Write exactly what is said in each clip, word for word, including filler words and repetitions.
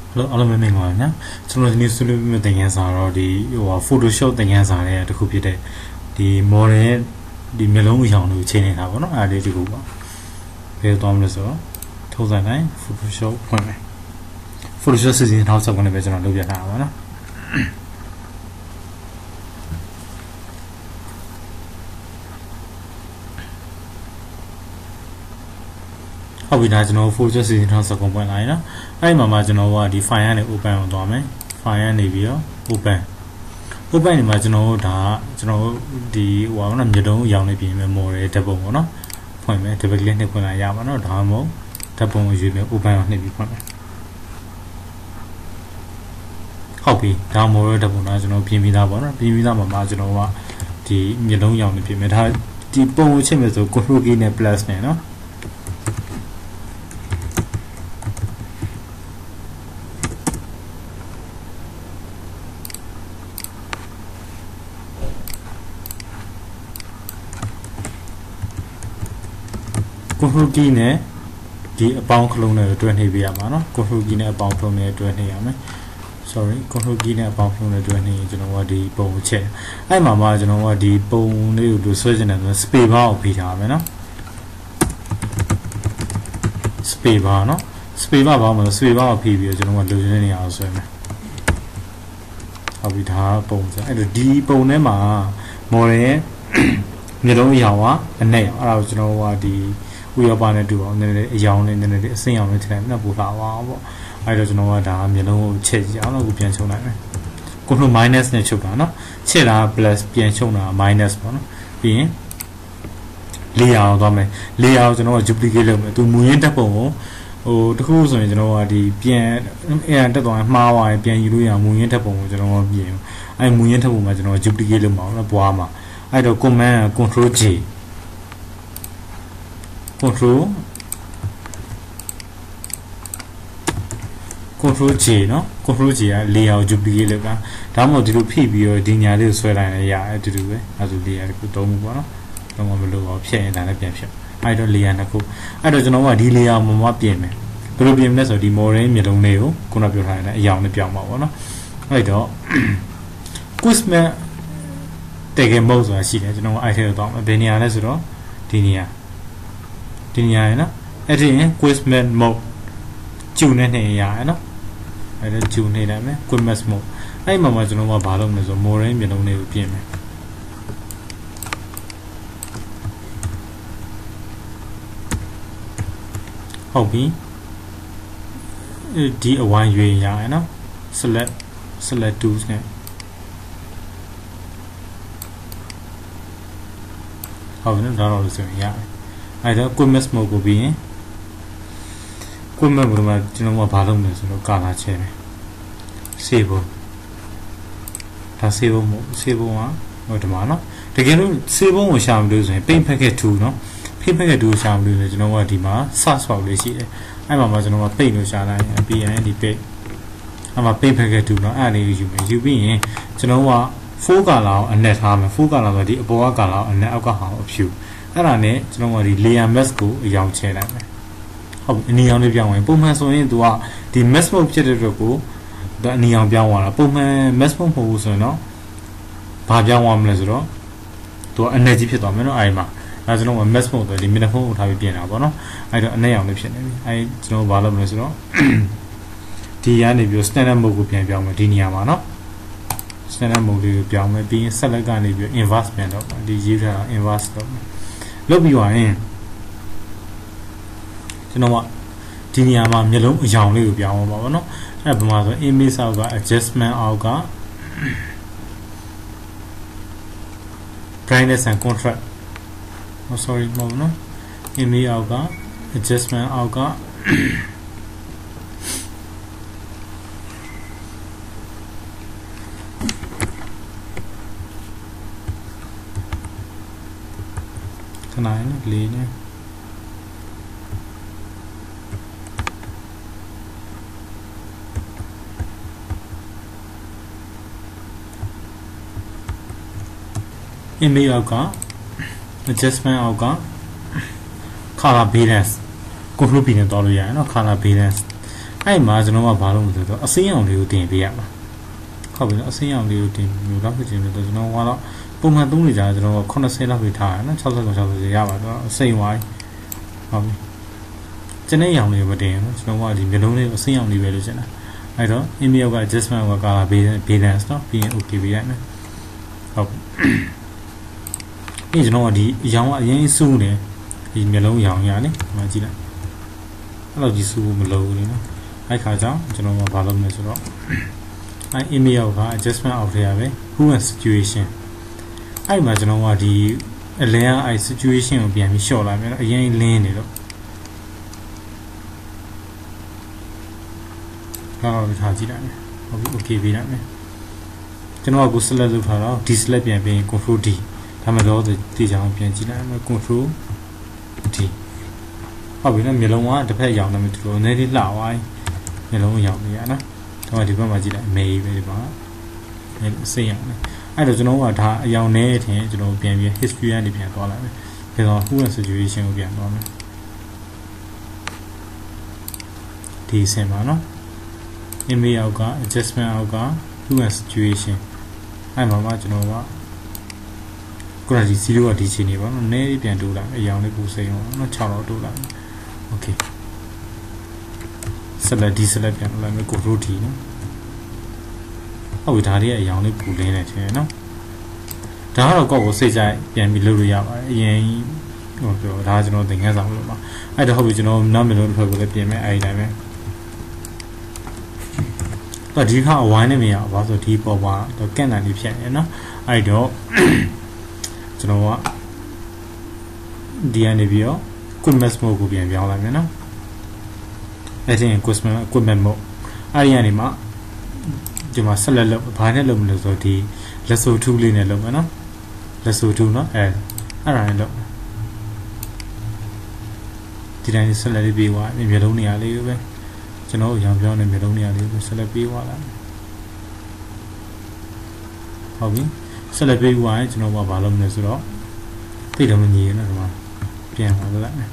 Hello, all of my main one, yeah. So, the new solution things are already your Photoshop things are there to copy the more the melon young chain in our I did go. Pay Thomas or thousand nine Photoshop. Photoshop is in house of one of the look at our. How we don't know Photoshop is in house of one liner. I'm imagine what the fire and open on Dome, fire and Navio, open. Open imagine all that, you know, the one of the young being more table, no? Point me to begin to put a yamano, damo, table you may open on Navy point. Hobby, down more table national P M one, P M marginal, the young young P M had the bone chimney to go in a plus, no? Kuhugi ne di abang clone ne twenty be ama no Kuhugi ne abang clone ne twenty ama sorry Kuhugi ne abang clone ne twenty ကျွန်တော်ကဒီပုံချက်အဲ့မှာမှကျွန်တော်ကဒီပုံလေးကိုဆွဲချင်တယ်ဆို space bar ကိုဖိထားမယ်နော် space bar နော် space bar ဘာမှမလို့ space bar ကိုဖိပြီးတော့ကျွန်တော်ကလိုချင်တဲ့နေရာကိုဆွဲမယ်ဟုတ်ပြီဒါပုံစံအဲ့တော့ဒီပုံထဲမှာ model ရဲ့မျိုးလုံးအရာကအနဲ့အဲ့ဒါကိုကျွန်တော်ကဒီ we are going to do on the young and the same on the time. No, I don't know what I'm you know, check. I don't know Pianchona. Go to minus Nechukana, Chera plus Pianchona minus one being layout on me. Layout, you know, duplicate to Muyentapo or the who's you know, the Pian and the Mawa, Pian Yuria, Muyentapo, you know, being I'm Muyentapo, you know, duplicate amount of Buama. I don't command control G. Control Control G, no? Control G, layout duplicate. Tam of the P B or Dinia is where I have to do it as a layer could don't want to below of share and a pension. I don't lay and a cook. I don't know what the layout Mama P M. Probiumness of the more middle nail, Kunapurana, young Piama. I don't. Kusma take a most I see, you know, I hear about a Benia Lazaro, Dinia. Dinia, I think Quizman Mo June and Yana. I don't tune it, I mean, Quizmas Mo. I'm a much more bottom as a more and middle name P M. Hobby D a one U Yana. Select select tools now. How is it all the same? Yeah. I don't go miss more be. Good member, you know what bottom is no gala chair. Sable. Sable, sable one or the mana. Together, sable or sham losing. Paint packet two, no? Paint packet two sham losing, you know what, Dima, Sass for this year. I'm a Mazano paint no shall I be any pay. I'm a paint packet two, no, and you may you be, you know what, four gala and net harm, four gala, the boa gala and alcohol of you. And I need to know what the Liam Mesco, a young chair. How neon of young Pumas so into the Mesmo Cheddar, the neon Biawana, Puma, Mesmo Poso, no? Pabian one Mesro to a native domino, Ima. As no one Mesmo, the Minafo would have been a bono. I don't know the I know Bala Mesro. The end of your stand and move with Piama, Diniamano. Stand and move with Piama being Salagan if your investment of the Jira investor. Look, you are in. You know what? Tiniama Milo, young little Biamo, have mother image of adjustment of brightness and contrast. Oh, sorry, no, image of adjustment of nine linear image of adjustment of color balance. Go to be in dollar, no color balance. အဲ့မှာကျွန်တော်ကဘာလို့မဆိုတော့အစင်းအောင်လေးကိုတင်ပေးရမှာဟုတ်ပြီနော်အစင်းအောင်လေးကိုတင်မျိုးတော့ဖြစ်ချင်လို့ကျွန်တော်ကတော့ပုံမှန်သုံးနေကြကျွန်တော်ကeightyလောက်ပဲထားရနော်sixty sixtyရပါတော့အစိမ့်ဝိုင်းဟုတ်ပြီကျွန်တော်ရောင်လေးမတင်နော်ကျွန်တော်ကဒီမျိုးလုံးလေးကိုအစင်းအောင်လေးပဲလို့ကျင်တာအဲ့တော့ email က adjustment က color balance နော်ပြီးရင် okay ပေးရမယ်ဟုတ်ပြီကျွန်တော်ကဒီရောင်ကအရင်စူးနေဒီမျိုးလုံးရောင်ရနေဒီမှာကြည့်လိုက်အဲ့လိုကြီးစူးမလို့ဘူးလေနော်အဲ့ခါကျကျွန်တော်ကဘာလုပ်မလဲဆိုတော့အဲ့ email က adjustment အောက်ထဲရပဲ who and situation အဲ့မှာကျွန်တော်ကဒီအလင်းအဲ့ situation ကိုပြန်ပြီး short လာမယ်နော်အရင်လင်းနေတော့တော့ထားကြည့်လိုက်မယ်ဟုတ်ပြီ okay ပေးလိုက်မယ်ကျွန်တော်ကကို select လုပ်ထားတော့ဒီ select ပြန်ပြီး control D ဒါမှတော့ဒီကြောင်ပြန်ကြည့်လိုက်မယ် control D ဟုတ်ပြီနော်မျိုးလုံးကတစ်ဖက်ရောင်နေမယ်ဒီလိုနည်းလေးလှသွားမျိုးလုံးရောင်နေရနော်တော့ဒီဘက်မှာကြည့်လိုက်အမေးပဲဒီမှာစိတ်ရောင်နေအဲ့တော့ကျွန်တော်ကဒါအယောင်နေထင်ကျွန်တော်ပြန်ပြီး history ကနေပြန်သွားလိုက်မယ်ပြီးတော့ who and situation ကိုပြန်သွားမယ်ဒီစင်ပါနော် email အောက်က adjustment အောက်က who and situation အဲ့မှာမှကျွန်တော်ကကိုရာဒီzeroကဒီချိန်နေပါနော်နည်းလေးပြန်တိုးလိုက်အယောင်လေးပူစိမ်းအောင်နော်sixတော့တိုးလိုက် okay select ဒီ select ပြန်လိုက်မယ် control D နော်ဟုတ်ပြီဒါလေးအယောင်လေးပူလင်းနေတယ်နော်ဒါကတော့ကောက်ကိုစိတ်ကြိုက်ပြန်ပြီးလုပ်လို့ရပါတယ်အရင်ဟိုပြောဒါကကျွန်တော်သင်ခန်းစာလို့ပါအဲ့တော့ဟုတ်ပြီကျွန်တော်နောက်မျိုးတစ်ဖက်ကိုလည်းပြင်မယ်အဲ့ဒီတိုင်းပဲတော့ဒီခါအဝိုင်းနဲ့မရဘူးဘာလို့ဒီပေါ်မှာတော့ကန့်တန်လေးဖြစ်နေနော်အဲ့တော့ကျွန်တော်ကဒီအနေပြီးတော့ quickness mode ကိုပြန်ပြောင်းလိုက်မယ်နော်အဲ့ဒီ quickness quickness mode အဲ့ဒီကနေမှဒီမှာဆက်လက်လုပ်ဘာနဲ့လုပ်မလဲဆိုတော့ဒီလက်ဆိုtwoလေးနဲ့လုပ်မယ်နော်လက်ဆိုtwoနော်အဲအဲ့ဒါနဲ့လုပ်ဒီတိုင်းဆက်လက်လေးပြီးသွားပြီမျိုးလုံးနေရာလေးပဲကျွန်တော်ရောင်ပြောင်းနေမျိုးလုံးနေရာလေးပဲဆက်လက်ပြီးသွားလာဟုတ်ပြီဆက်လက်ပြီးသွားရင်ကျွန်တော်ကဘာလုပ်မလဲဆိုတော့တိတ်တော့မညီရနော်ဒီမှာပြန်လာလိုက်မယ်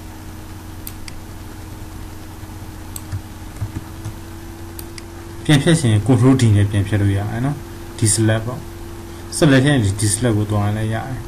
ပြန်ဖြတ်ရှင် control D နဲ့ပြန်ဖြတ်လို့ရတယ်နော်ဒီ select ပေါ့ select ရဲ့ဒီ select ကိုတွားလိုက်ရတယ်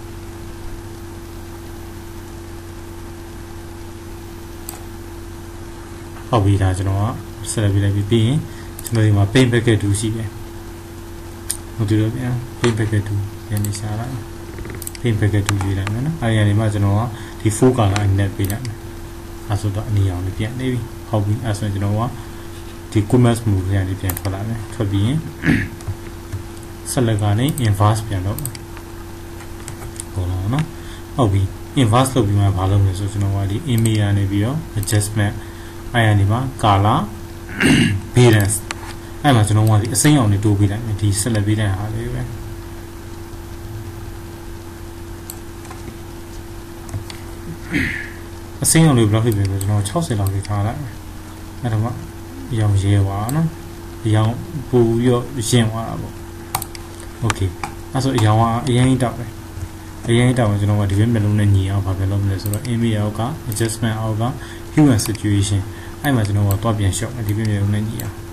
ဟုတ်ပြီဒါကျွန်တော်က select ပြလိုက်ပြီးပြီးရင်ကျွန်တော်ဒီမှာ paint bucket tool ရှိတယ်ဟိုဒီလိုပြန် paint bucket tool ပြန်နေရှာလိုက် paint bucket tool ရေးလိုက်မယ်နော်အဲဒီကနေမှကျွန်တော်ကဒီ four color အနက်ပေးလိုက်မယ်အဲဆိုတော့အနီရောင်လေးပြန်နေပြီဟုတ်ပြီအဲဆိုရင်ကျွန်တော်ကဒီ commerce move ရနေပြန်ထွက်လာမယ်ထွက်ပြီးရင် select ကနေ inverse ပြန်လုပ်ဟုတ်လားနော်ဟုတ်ပြီ inverse လုပ်ပြီးမှဘာလုပ်မလဲဆိုကျွန်တော်ကဒီ image ကနေပြီးတော့ adjustment အဲ့အနေမှာ color balance အဲ့မှာကျွန်တော်ကဒီအစိမ်းအောင်လေးတိုးပေးလိုက်မယ်ဒီ select ပေးတဲ့ဟာလေးပဲအစိမ်းအောင်လေးဘယ်လောက်ဖြစ်ပြီလဲကျွန်တော်sixtyလောက်လေးထားလိုက်အဲ့တော့မှရောင်ရဲသွားနော်ရောင်ပူရောရင်သွားတာပေါ့โอเคအဲ့ဆိုရောင်ကအရင်တောက်တယ်အရင်တောက်ရင်ကျွန်တော်ကဒီဘက်မျက်လုံးနဲ့ညီအောင်ဘာပဲလုပ်မလဲဆိုတော့ image အောက်က adjustment အောက်က hue and situation အဲ့မှာကျွန်တော်ကတွားပြန်ရှော့ဒီဘက်မျက်လုံးနဲ့ညီအောင်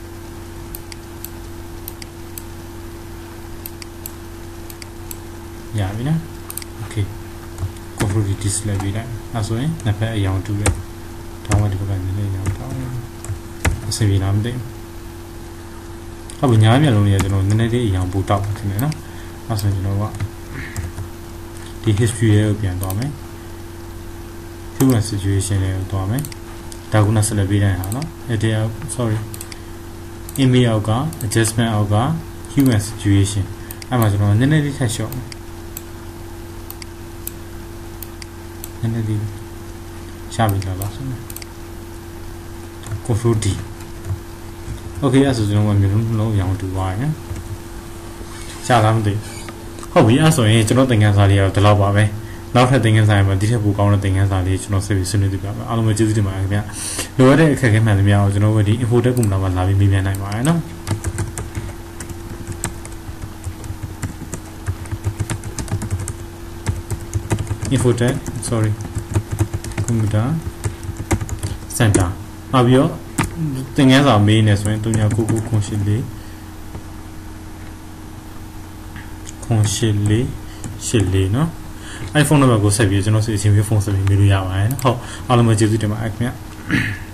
ရပြီနော်โอเค control display ပေးလိုက်အဲ့ဆိုရင်နှစ်ဖက်အရောင်တူတယ်တောင်းဝဒီဘက်ကနည်းနည်းရောင်တောင်းအစီအပြေလားမသိဘူးဟုတ်ပြီညားမျက်လုံးလေးကကျွန်တော်နည်းနည်းလေးအရောင်ပူတောက်တယ်နော်အဲ့ဆိုရင်ကျွန်တော်ကဒီ history ရဲ့ကိုပြန်သွားမယ် hue and situation ရဲ့ကိုသွားမယ်ဒါကလည်း select ပေးတိုင်းဟာနော်အဲ့ဒီ sorry image အောက်က adjustment အောက်က hue and situation အဲ့မှာကျွန်တော်နည်းနည်းလေးထပ်လျှော့နည်းနည်းလေးရှာပြီးလာပါဆိုမယ် control D okay အဲ့ဆိုကျွန်တော်ကမျိုးလုံးလုံးရောင်တူသွားရင်ရှားလားမသိဟုတ်ပြီအဲ့ဆိုရင်ကျွန်တော်သင်ခန်းစာလေးကတော့ဒီလောက်ပါပဲနောက်ထပ်သင်ခန်းစာမှာဒီထက်ပိုကောင်းတဲ့သင်ခန်းစာလေးကျွန်တော်ဆက်ပြီးဆွေးနွေးပြပါမယ်အားလုံးပဲကျေးဇူးတင်ပါတယ်ခင်ဗျလိုရတဲ့အခက်အခဲမှန်သမျှကိုကျွန်တော်တို့ဒီ info tech ကွန်ပျူတာမှာလာပြီးမေးမြန်းနိုင်ပါတယ်နော် info tech sorry computer center နောက်ပြီးတော့တင်ငန်းစာမေးနေဆိုရင်၃၉၉ခွန်ရှစ်လေးခွန်ရှစ်လေးရှစ်လေးနော် iPhone နံပါတ်ကိုဆက်ပြီးကျွန်တော်စီအချင်းပြီးဖုန်းဆက်ပြီးမေးလို့ရပါတယ်နော်ဟုတ်အားလုံးပဲကျေးဇူးတင်ပါတယ်ခင်ဗျ